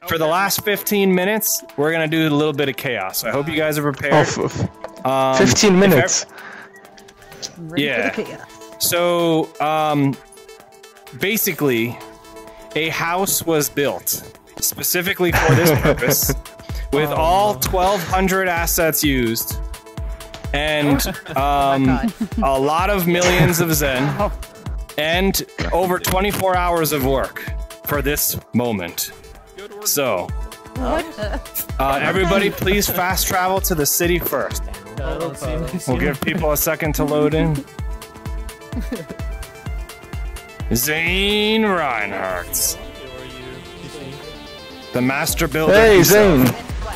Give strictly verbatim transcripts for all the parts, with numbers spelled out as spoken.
For the last fifteen minutes, we're gonna do a little bit of chaos. I hope you guys are prepared. Oh, um, fifteen minutes. Yeah. So, um, basically, a house was built specifically for this purpose, with oh, all twelve hundred assets used, and um, a lot of millions of Zen, and over twenty-four hours of work for this moment. So, uh, everybody please fast travel to the city first. We'll give people a second to load in. Zane Reinhardt, the master builder. Hey, Zane!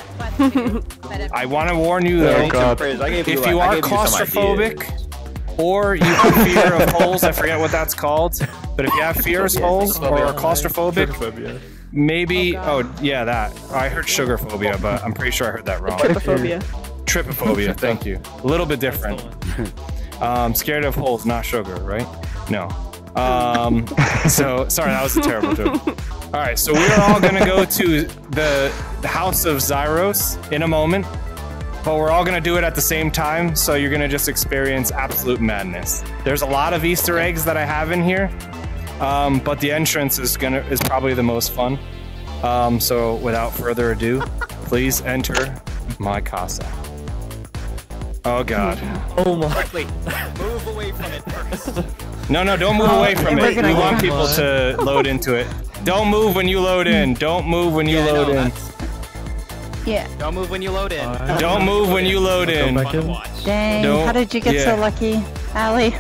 I want to warn you though, oh, if you, you are claustrophobic, or you have fear of holes, I forget what that's called, but if you have fear of holes or are claustrophobic, maybe, oh yeah, that. I heard sugar phobia, but I'm pretty sure I heard that wrong. Trypophobia. Trypophobia, thank you. A little bit different. Um, scared of holes, not sugar, right? No. Um, so, sorry, that was a terrible joke. Alright, so we're all gonna go to the, the House of Zyros in a moment, but we're all gonna do it at the same time, so you're gonna just experience absolute madness. There's a lot of Easter eggs that I have in here, um, but the entrance is gonna is probably the most fun. Um, so without further ado, please enter my casa. Oh god. Oh my. Wait, move away from it first. No, no, don't move away from it. We want people to load into it. Don't move when you load in. Don't move when you yeah, load no, in. Yeah. Don't move when you load in. Uh, don't move when you load in. Dang, don't, how did you get yeah. so lucky, Allie?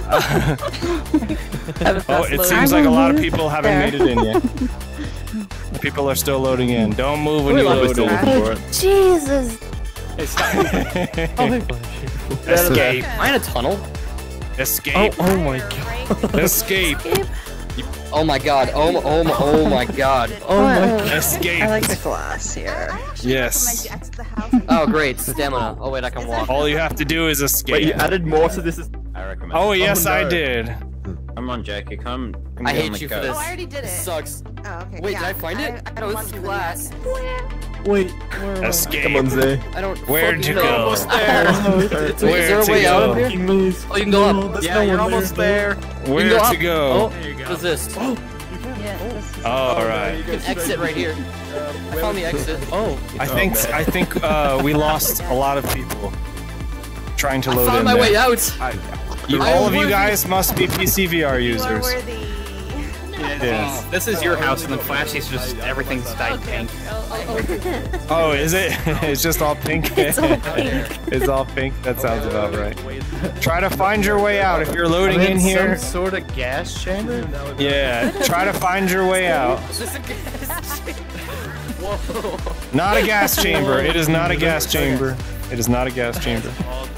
Oh, it seems like a lot of people haven't there. made it in yet. People are still loading in. Don't move when you load in. Oh, Jesus. Escape. Am I in a tunnel? Escape. Oh, oh my god. Escape. Oh my god. Oh, oh, oh my god. Oh my god. Escape. I like the glass here. Yes. Oh great, stamina. Oh wait, I can walk. All you have to do is escape. Wait, you added more to this? I recommend. Oh yes, oh, no. I did. Come on, Jackie. Come. come I hate you for this. Oh, I already did it. This sucks. Oh, okay. Wait, yeah, did I find I, it? I No, this is glass. Wait. Escape. Come on, Zay. I don't. Where'd you know. go? Almost there. Where is there a way go? out of here? Oh, you can go up. Yeah, you're almost there. Where go to go? Oh, what is this? Oh, oh alright. You can exit right here. I found the exit. Oh. I think I think uh, we lost a lot of people trying to load I found in my there. way out. I, you, all of you guys must be P C V R users. Yes. Oh, this is your house, and then Flashy's just everything's dyed pink. Oh, is it? It's just all pink. It's all pink. It's all pink. That sounds about right. Try to find your way out if you're loading in here. Some sort of gas chamber. Yeah. Try to find your way out. Is this a gas chamber? Whoa. Not a gas chamber. It is not a gas chamber. It is not a gas chamber.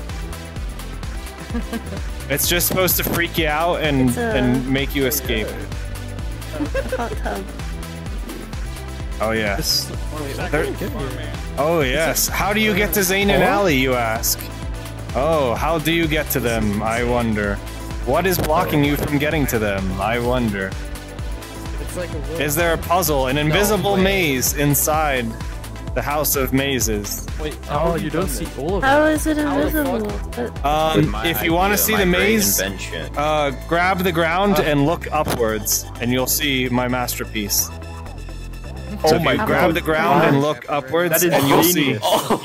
It's just supposed to freak you out and a... and make you escape. Hot tub. Oh yes. There... Oh yes. How do you get to Zane and Allie, you ask? Oh, how do you get to them, I wonder? What is blocking you from getting to them, I wonder? Is there a puzzle, an invisible maze inside the House of Mazes? Wait, oh, you don't see all of it. How is it invisible? Um, if you want to see the maze, uh, grab the ground and look upwards, and you'll see my masterpiece. So oh my god. Grab the ground and look upwards, and you'll see. Oh,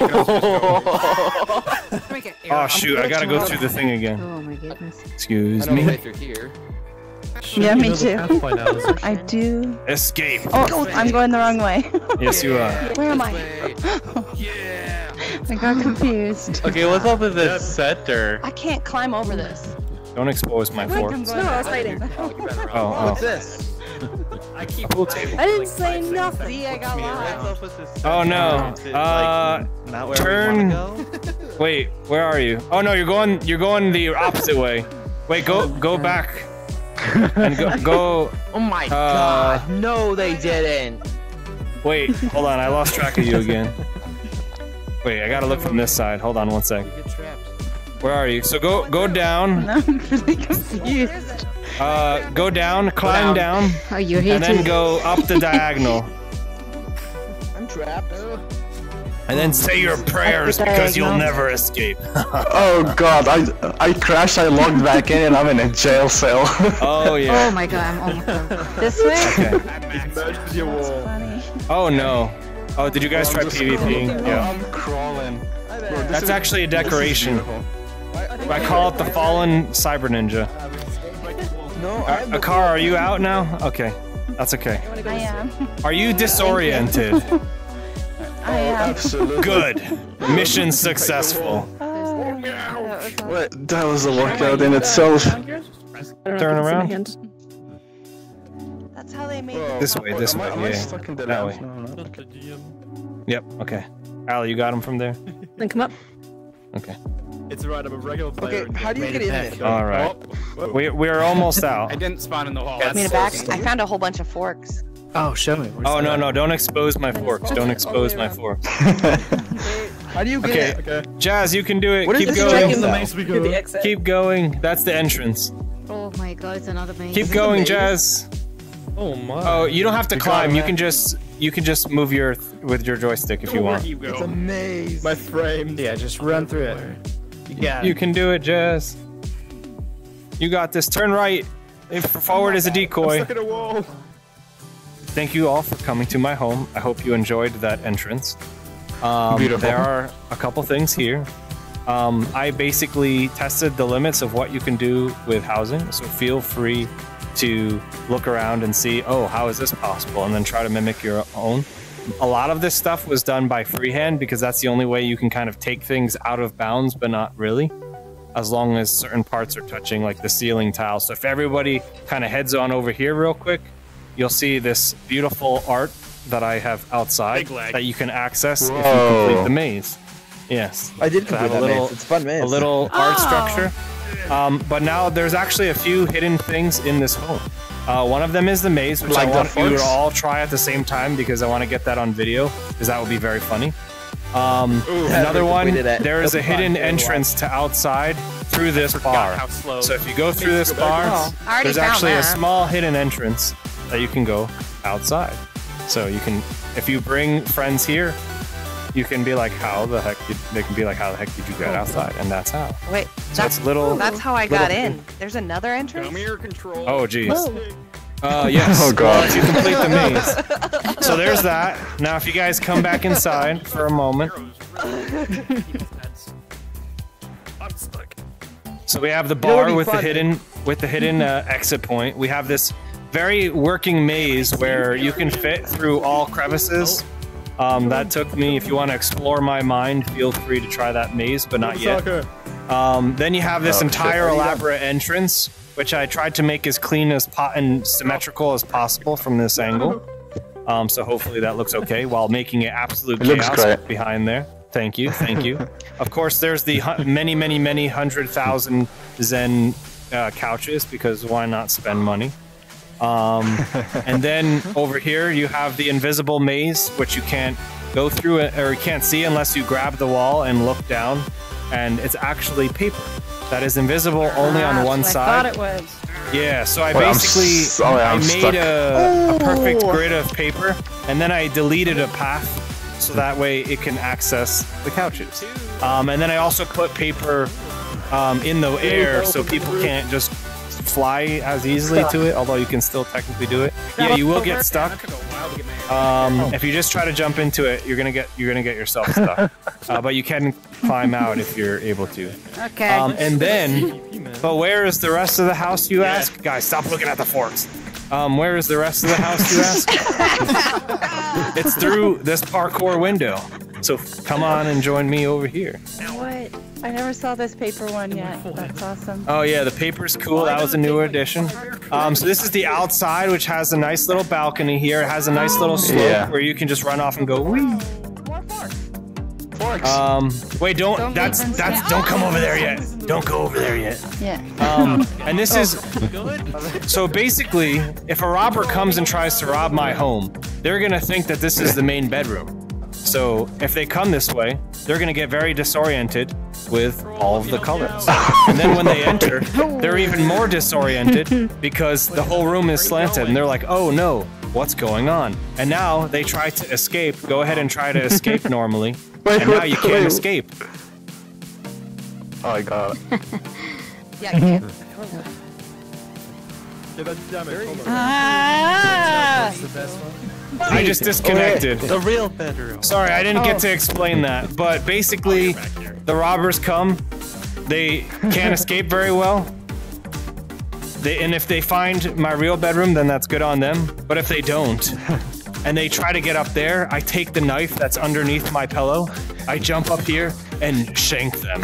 oh shoot, I gotta go through the thing again. Oh my goodness. Excuse I know me. way through here. Yeah, me too. I do. Escape. Oh, I'm going the wrong way. Yes, you are. Where am I? Yeah. I got confused. Okay, what's up with this center? I can't climb over this. Don't expose my forks. No, I was fighting. Oh, oh. What's this? I keep pool table. I didn't say nothing. See, I got lost. Oh no. Uh, turn. Wait, where are you? Oh no, you're going. You're going the opposite way. Wait, go go back. And go. go oh my uh, god! No, they didn't. Wait, hold on. I lost track of you again. Wait, I gotta look from this side. Hold on one sec. Where are you? So go go down. I'm really confused. Uh, go down, climb down, oh, you're here and then too. go up the diagonal. I'm trapped. And then say your prayers because you'll never escape. Oh god, I I crashed, I logged back in, and I'm in a jail cell. Oh yeah. Oh my god, I'm almost over. This way? Okay. Merge your wall. Funny. Oh no. Oh, did you guys try PvPing? Yeah. I'm crawling. Bro, That's actually a decoration. I call it the Fallen Cyber Ninja. No, Uh, Akar, are you out now? Okay. That's okay. I am. Are you disoriented? I am. Absolutely. Good. Mission successful. Oh, that was awesome. What? That was a workout in itself. Turn around. That's how they made Bro, This way, this am I- way, am I yeah. stuck in the That left? way. No, no. Yep, okay. Al, you got him from there? Then come up. Okay. It's right, I'm a regular player. Okay, how do you get in there? Alright. We, we're almost out. I didn't spawn in the wall. I mean, back. I found a whole bunch of forks. Oh, show me. Oh, no, no, don't expose my forks. Don't expose my forks. How do you get Okay, it? Okay. Jazz, you can do it. What is Keep this going. checking the maze we Hit the exit. Keep going. That's the entrance. Oh my god, it's another maze. Keep going, Jazz. Oh my. Oh, you don't have to You climb. got You that? can just you can just move your with your joystick if you want. You go. It's a maze. My frame. Yeah, just run through it. You got You it. can do it, Jazz. You got this. Turn right. If forward is a decoy. Look at a wall. Thank you all for coming to my home. I hope you enjoyed that entrance. Um, Beautiful. There are a couple things here. Um, I basically tested the limits of what you can do with housing, so feel free to look around and see, oh, how is this possible? And then try to mimic your own. A lot of this stuff was done by freehand because that's the only way you can kind of take things out of bounds, but not really, as long as certain parts are touching, like the ceiling tile. So if everybody kind of heads on over here real quick, you'll see this beautiful art that I have outside that you can access if you complete the maze. Yes. I did So complete have a that little, maze. It's a fun maze. a little art Oh. structure. Um, but now there's actually a few hidden things in this home. Uh, one of them is the maze, which Like I the want you to forks? all try at the same time because I want to get that on video because that would be very funny. Um, another we one, completed it. there is a That's fun. hidden Yeah, entrance to outside through this bar. how slow. So if you go through this bar, Oh, I already there's found actually a that. small hidden entrance that you can go outside. So you can, if you bring friends here, you can be like, how the heck did, they can be like, how the heck did you get outside? And that's how. Wait, So that's, it's little, that's how I got little- in. There's another entrance? Come here, control. oh geez. Uh, yes. Oh, God. Well, if you complete the maze. So there's that. Now if you guys come back inside for a moment. I'm stuck. So we have the know what'd bar be with the fun? hidden with the hidden uh, exit point. We have this very working maze where you can fit through all crevices. Um, that took me. If you want to explore my mind, feel free to try that maze, but not yet. Um, then you have this Oh, entire shit. elaborate entrance, which I tried to make as clean as po and symmetrical as possible from this angle. Um, so hopefully that looks okay, while making it absolute It looks chaos great. behind there. Thank you, thank you. Of course, there's the hu- many, many, many hundred thousand Zen uh, couches, because why not spend money? Um, and then over here you have the invisible maze, which you can't go through it, or you can't see unless you grab the wall and look down. And it's actually paper that is invisible only on one I side. thought it was. Yeah, so I Wait, I'm basically sorry, I I'm made stuck. a, a perfect Oh. grid of paper, and then I deleted a path so that way it can access the couches. Um, and then I also put paper um, in the air so people can't just fly as easily to it, although you can still technically do it. Yeah, you will get stuck. Um, if you just try to jump into it, you're gonna get you're gonna get yourself stuck. Uh, but you can climb out if you're able to. Okay. Um, and then, but where is the rest of the house, you ask? Guys, stop looking at the forks. Um, where is the rest of the house, you ask? It's through this parkour window. So come on and join me over here. What? I never saw this paper one yet. That's awesome. Oh yeah, the paper's cool. That was a newer addition. Um, so this is the outside, which has a nice little balcony here. It has a nice little slope Yeah. where you can just run off and go. Whee! Forks. Um, wait, don't. Don't that's even that's. say- Don't come over there yet. Don't go over there yet. Yeah. Um, and this is so basically, if a robber comes and tries to rob my home, they're gonna think that this is the main bedroom. So if they come this way, they're gonna get very disoriented with all of the colors. And then when they enter, they're even more disoriented because the whole room is slanted, and they're like, "Oh no, what's going on? And now they try to escape. Go ahead and try to escape normally. Wait, and now wait, you can't wait. escape. Oh my god. Yeah, I can. Ah! That's the best one. I just disconnected. The real bedroom. Sorry, I didn't get to explain that. But basically, the robbers come. They can't escape very well. They, and if they find my real bedroom, then that's good on them. But if they don't, and they try to get up there, I take the knife that's underneath my pillow, I jump up here, and shank them.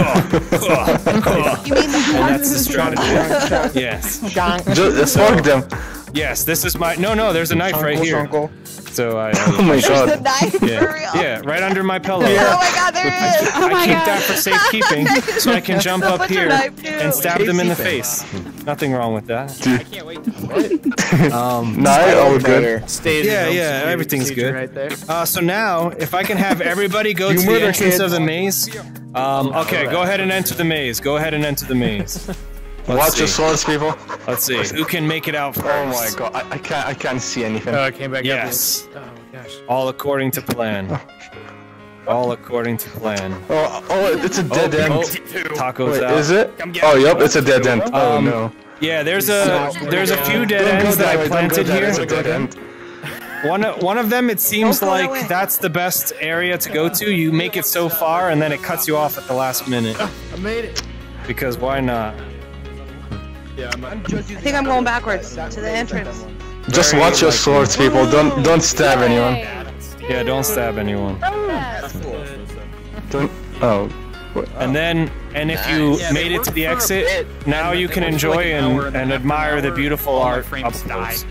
You mean the And that's the strategy. Yes. Just fuck them. Yes, this is my... No, no, there's a knife right here. So I... Oh my the god. knife Yeah, for real? yeah, right under my pillow. Oh my god, there it is! Oh I my keep god. that for safekeeping, so I can jump up What's your here knife do? and stab them in the face. Nothing wrong with that. I can't wait to Um, Nah, all good. stay. Yeah, yeah, everything's good. Right there. uh, so now, if I can have everybody go You to the murder entrance kids. of the maze. Um, okay, go ahead and enter the maze. Go ahead and enter the maze. Let's Watch see. your swords, people. Let's see. Who can make it out first? Oh my god, I, I can't I can't see anything. Oh, I came back Yes. up. Oh gosh. All according to plan. All according to plan. Oh, oh, it's a dead end. Oh, tacos Wait, out. is it? Oh, yep, it's a dead end. Oh Um, no. Yeah, there's a there's a few dead Don't go ends that that I way, don't go planted that way, here. it's a dead end. One of, one of them, it seems Don't go that like way. that's the best area to go to. You make it so far, and then it cuts you off at the last minute. I made it. Because why not? Yeah, I'm. I think I'm going backwards to the entrance. Just Very watch your likely. swords, people. Don't don't stab anyone. Yeah, don't stab anyone. Don't. Oh. And then, and if you made it to the exit, now you can enjoy and, and admire the beautiful art up close.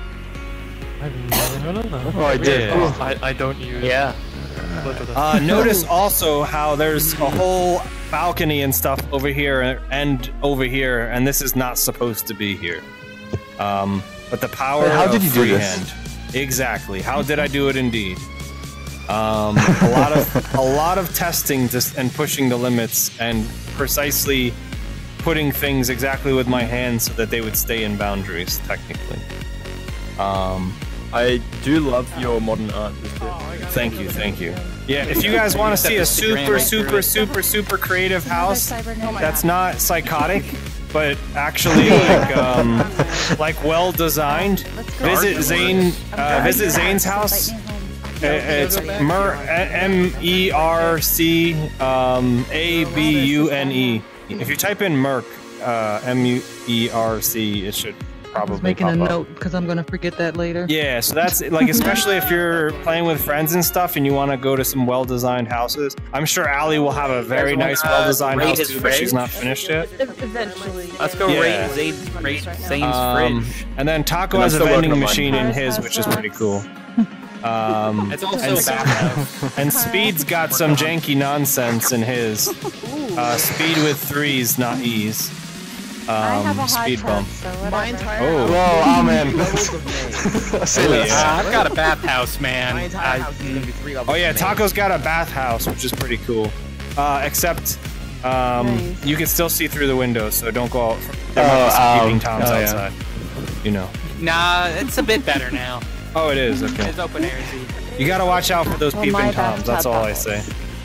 Oh, I did. Yeah. Oh. I, I don't use. Yeah. Uh, notice also how there's a whole balcony and stuff over here and over here, and this is not supposed to be here. Um, but the power Wait, how of did you do this? freehand. Exactly. How did I do it? Indeed. Um, a lot of a lot of testing to, and pushing the limits and precisely putting things exactly with my hands so that they would stay in boundaries. Technically. Um, I do love your modern art. Thank you, thank you. Yeah, if you guys want to see a super, super, super, super creative house that's not psychotic, but actually like um, like well designed, visit Zane. Uh, visit Zane's house. Uh, It's Mer M E R C um, A B U N E. If you type in Merc, uh, M U E R C, it should probably Making pop a up. note because I'm gonna forget that later. Yeah, so that's like, especially if you're playing with friends and stuff and you want to go to some well-designed houses. I'm sure Allie will have a very nice well-designed rate house his too, but she's fridge? not finished yet. Eventually. Let's go Yeah. rate Zane, rate Zane's Um, fridge. and then Taco And I'm has a still working vending on mine. machine in his, which is pretty cool. Um, It's also and, a bathhouse. and Speed's got some janky nonsense in his. Uh, speed with threes, not E's. I have a Um, hot speed tub, bump. so whatever. My entire Oh. Whoa, amen. Say Oh, less. yeah. I've got a bathhouse, man. My entire I, house is gonna be three Oh levels. yeah, of Taco's got a bathhouse, which is pretty cool. Uh, except, um, Nice. you can still see through the windows, so don't go out. There Oh, might be some um, peeping toms oh, yeah. outside. You know. nah, it's a bit better now. Oh, it is. Okay. It's open air. You gotta watch out for those Well, peeping my toms. That's bathtub all I bubbles.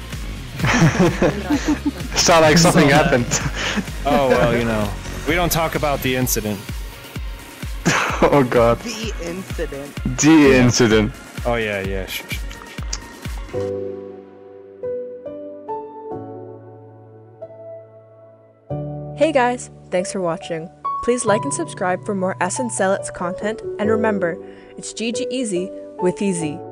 say. Sound like something happened. Oh well, you know. We don't talk about the incident. Oh god. The incident. The incident. Oh yeah, yeah. Sh- sh- Hey guys, thanks for watching. Please like and subscribe for more S and Zealots content, and remember, it's G G Easy with Easy.